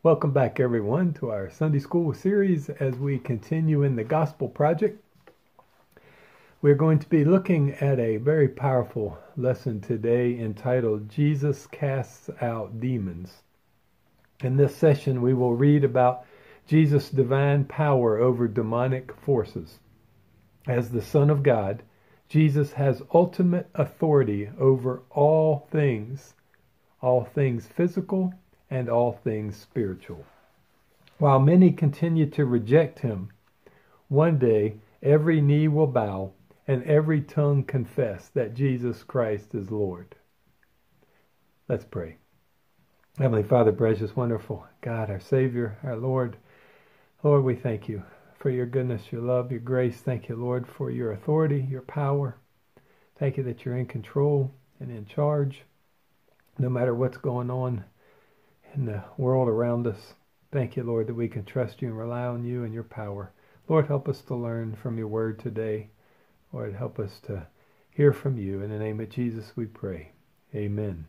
Welcome back, everyone, to our Sunday School series as we continue in the Gospel Project. We're going to be looking at a very powerful lesson today entitled Jesus Casts Out Demons. In this session, we will read about Jesus' divine power over demonic forces. As the Son of God, Jesus has ultimate authority over all things physical and all things spiritual. While many continue to reject him, one day every knee will bow and every tongue confess that Jesus Christ is Lord. Let's pray. Heavenly Father, precious, wonderful God, our Savior, our Lord. Lord, we thank you for your goodness, your love, your grace. Thank you, Lord, for your authority, your power. Thank you that you're in control and in charge, no matter what's going on in the world around us. Thank you, Lord, that we can trust you and rely on you and your power. Lord, help us to learn from your word today. Lord, help us to hear from you. In the name of Jesus, we pray. Amen.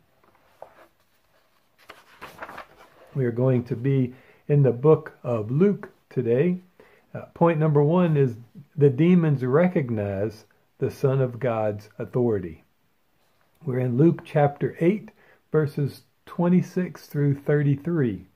We are going to be in the book of Luke today. Point number 1 is the demons recognize the Son of God's authority. We're in Luke chapter 8, verses 26 through 33.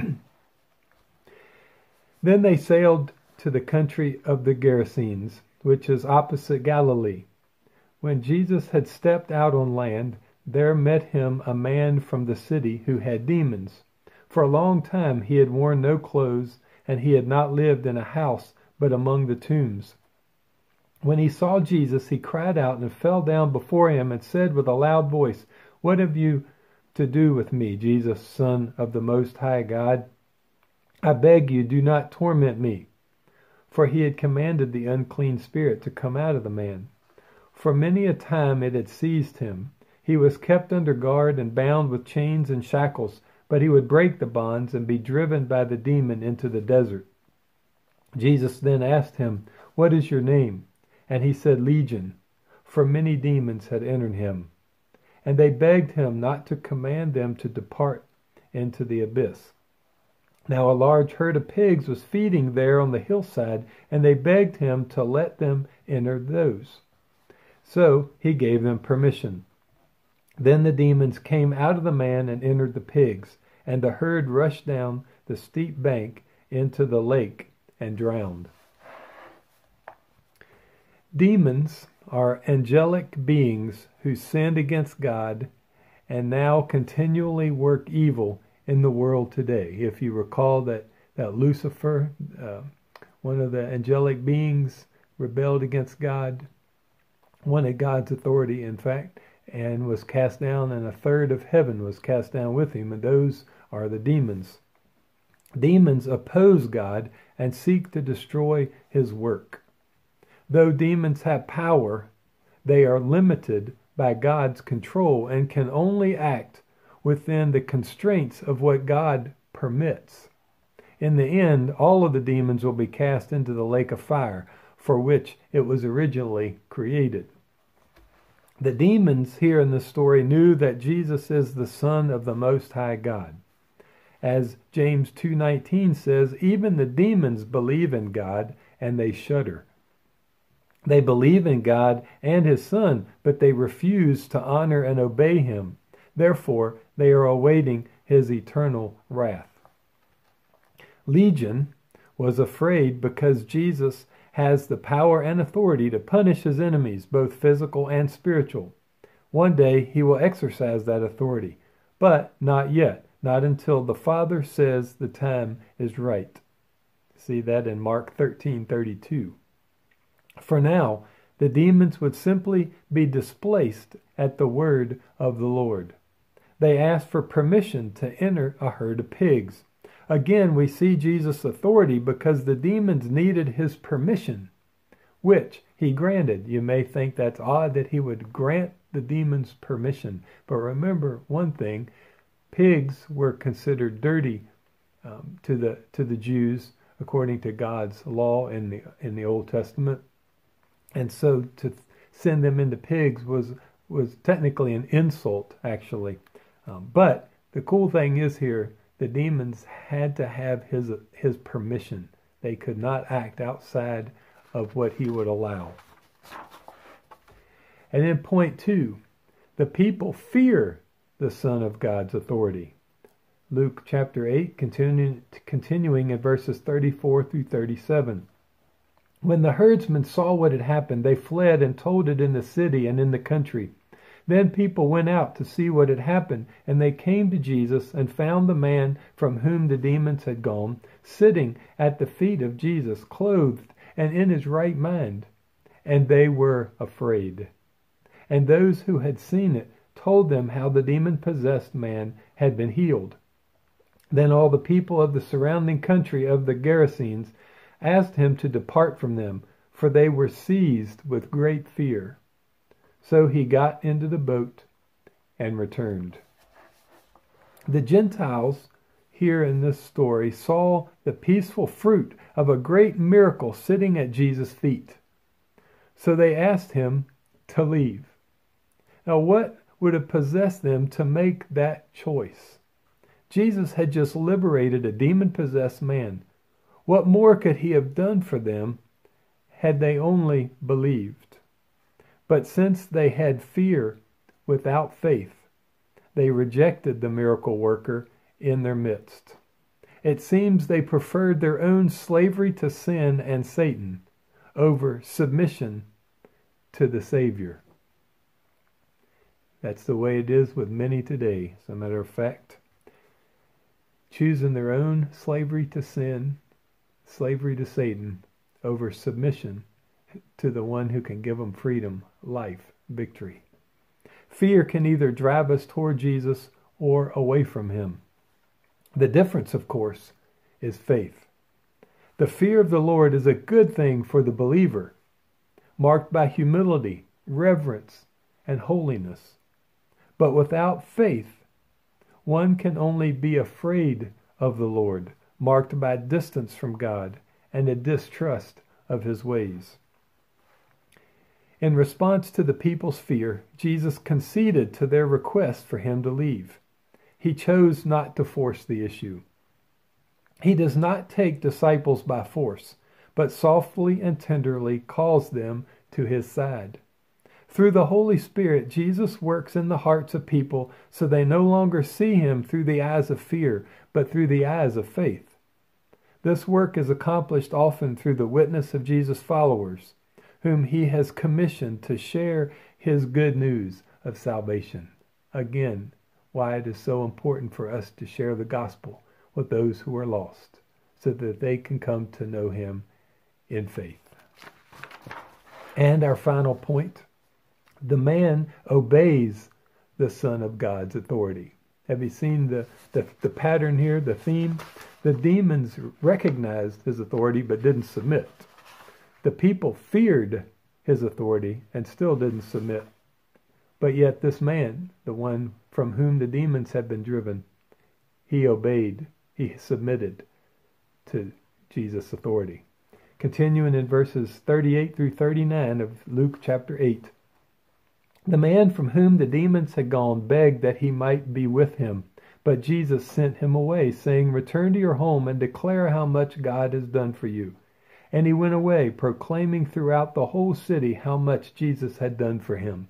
Then they sailed to the country of the Gerasenes, which is opposite Galilee. When Jesus had stepped out on land, there met him a man from the city who had demons. For a long time he had worn no clothes, and he had not lived in a house, but among the tombs. When he saw Jesus, he cried out and fell down before him and said with a loud voice, "What have you to do with me, Jesus, Son of the Most High God? I beg you, do not torment me." For he had commanded the unclean spirit to come out of the man. For many a time it had seized him. He was kept under guard and bound with chains and shackles, but he would break the bonds and be driven by the demon into the desert. Jesus then asked him, "What is your name?" And he said, "Legion," for many demons had entered him. And they begged him not to command them to depart into the abyss. Now a large herd of pigs was feeding there on the hillside, and they begged him to let them enter those. So he gave them permission. Then the demons came out of the man and entered the pigs, and the herd rushed down the steep bank into the lake and drowned. Demons are angelic beings who sinned against God and now continually work evil in the world today. If you recall that Lucifer, one of the angelic beings, rebelled against God, wanted God's authority, in fact, and was cast down, and a third of heaven was cast down with him, and those are the demons. Demons oppose God and seek to destroy his work. Though demons have power, they are limited by God's control and can only act within the constraints of what God permits. In the end, all of the demons will be cast into the lake of fire, for which it was originally created. The demons here in this story knew that Jesus is the Son of the Most High God. As James 2:19 says, even the demons believe in God and they shudder. They believe in God and his Son, but they refuse to honor and obey him. Therefore, they are awaiting his eternal wrath. Legion was afraid because Jesus has the power and authority to punish his enemies, both physical and spiritual. One day he will exercise that authority, but not yet, not until the Father says the time is right. See that in Mark 13:32. For now, the demons would simply be displaced at the word of the Lord. They asked for permission to enter a herd of pigs. Again, we see Jesus' authority because the demons needed his permission, which he granted. You may think that's odd that he would grant the demons permission, but remember one thing, pigs were considered dirty to the Jews according to God's law in the Old Testament. And so to send them into pigs was technically an insult, actually. But the cool thing is here The demons had to have his permission. They could not act outside of what he would allow. And then point 2, the people fear the Son of God's authority. Luke chapter 8, continuing in verses 34 through 37. When the herdsmen saw what had happened, they fled and told it in the city and in the country. Then people went out to see what had happened, and they came to Jesus and found the man from whom the demons had gone, sitting at the feet of Jesus, clothed and in his right mind. And they were afraid. And those who had seen it told them how the demon-possessed man had been healed. Then all the people of the surrounding country of the Gerasenes asked him to depart from them, for they were seized with great fear. So he got into the boat and returned. The Gentiles here in this story saw the peaceful fruit of a great miracle sitting at Jesus' feet. So they asked him to leave. Now, what would have possessed them to make that choice? Jesus had just liberated a demon-possessed man. What more could he have done for them had they only believed? But since they had fear without faith, they rejected the miracle worker in their midst. It seems they preferred their own slavery to sin and Satan over submission to the Savior. That's the way it is with many today. As a matter of fact, choosing their own slavery to sin, slavery to Satan, over submission to the one who can give them freedom, life, victory. Fear can either drive us toward Jesus or away from him. The difference, of course, is faith. The fear of the Lord is a good thing for the believer, marked by humility, reverence, and holiness. But without faith, one can only be afraid of the Lord, marked by distance from God and a distrust of his ways. In response to the people's fear, Jesus conceded to their request for him to leave. He chose not to force the issue. He does not take disciples by force, but softly and tenderly calls them to his side. Through the Holy Spirit, Jesus works in the hearts of people so they no longer see him through the eyes of fear, but through the eyes of faith. This work is accomplished often through the witness of Jesus' followers, whom he has commissioned to share his good news of salvation. Again, why it is so important for us to share the gospel with those who are lost, so that they can come to know him in faith. And our final point, the man obeys the Son of God's authority. Have you seen the pattern here, the theme? The demons recognized his authority but didn't submit. The people feared his authority and still didn't submit. But yet this man, the one from whom the demons had been driven, he obeyed, he submitted to Jesus' authority. Continuing in verses 38 through 39 of Luke chapter 8. The man from whom the demons had gone begged that he might be with him, but Jesus sent him away, saying, "Return to your home and declare how much God has done for you." And he went away, proclaiming throughout the whole city how much Jesus had done for him.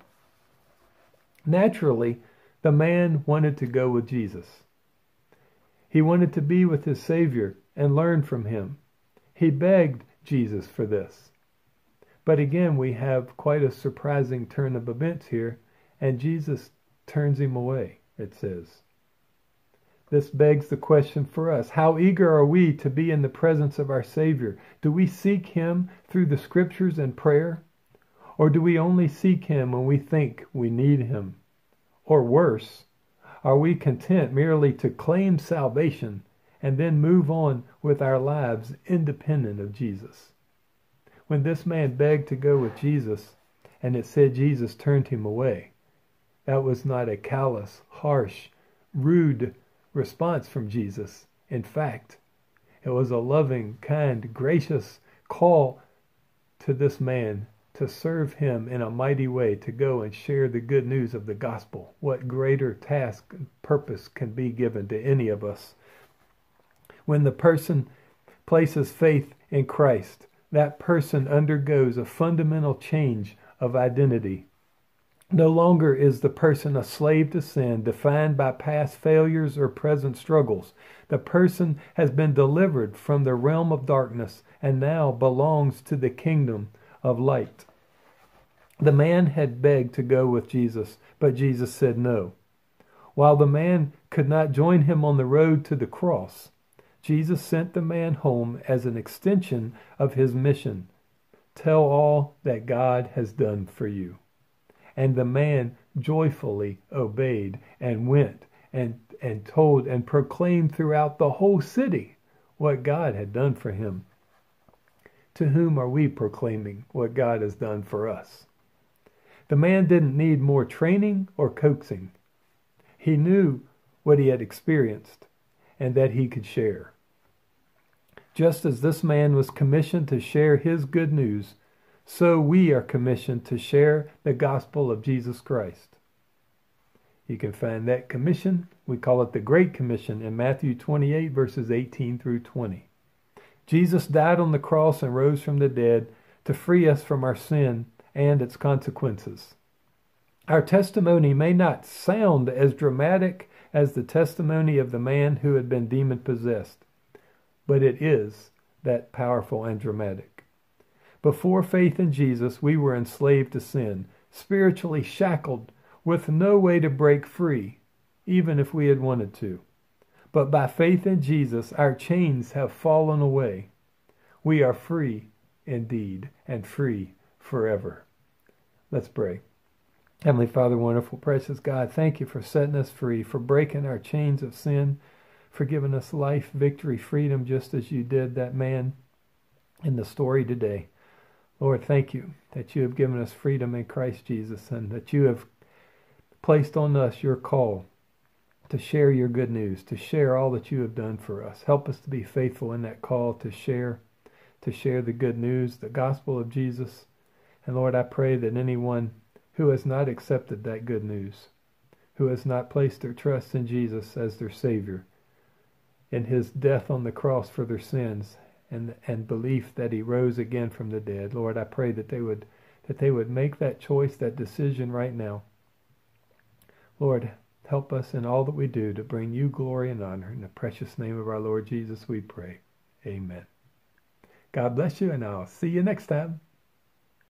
Naturally, the man wanted to go with Jesus. He wanted to be with his Savior and learn from him. He begged Jesus for this. But again, we have quite a surprising turn of events here, and Jesus turns him away, it says. This begs the question for us. How eager are we to be in the presence of our Savior? Do we seek him through the scriptures and prayer? Or do we only seek him when we think we need him? Or worse, are we content merely to claim salvation and then move on with our lives independent of Jesus? When this man begged to go with Jesus, and it said Jesus turned him away, that was not a callous, harsh, rude response from Jesus. In fact, it was a loving, kind, gracious call to this man to serve him in a mighty way, to go and share the good news of the gospel. What greater task and purpose can be given to any of us When the person places faith in Christ, that person undergoes a fundamental change of identity. No longer is the person a slave to sin, defined by past failures or present struggles. The person has been delivered from the realm of darkness and now belongs to the kingdom of light. The man had begged to go with Jesus, but Jesus said no. While the man could not join him on the road to the cross, Jesus sent the man home as an extension of his mission. Tell all that God has done for you. And the man joyfully obeyed and went and told and proclaimed throughout the whole city what God had done for him. To whom are we proclaiming what God has done for us? The man didn't need more training or coaxing. He knew what he had experienced and that he could share. Just as this man was commissioned to share his good news, so we are commissioned to share the gospel of Jesus Christ. You can find that commission, we call it the Great Commission, in Matthew 28, verses 18 through 20. Jesus died on the cross and rose from the dead to free us from our sin and its consequences. Our testimony may not sound as dramatic as the testimony of the man who had been demon-possessed, but it is that powerful and dramatic. Before faith in Jesus, we were enslaved to sin, spiritually shackled, with no way to break free, even if we had wanted to. But by faith in Jesus, our chains have fallen away. We are free indeed, and free forever. Let's pray. Heavenly Father, wonderful, precious God, thank you for setting us free, for breaking our chains of sin, for giving us life, victory, freedom, just as you did that man in the story today. Lord, thank you that you have given us freedom in Christ Jesus and that you have placed on us your call to share your good news, to share all that you have done for us. Help us to be faithful in that call to share the good news, the gospel of Jesus. And Lord, I pray that anyone who has not accepted that good news, who has not placed their trust in Jesus as their Savior, in his death on the cross for their sins, and belief that he rose again from the dead. Lord, I pray that they would make that choice, that decision right now. Lord, help us in all that we do to bring you glory and honor. In the precious name of our Lord Jesus we pray. Amen. God bless you, and I'll see you next time.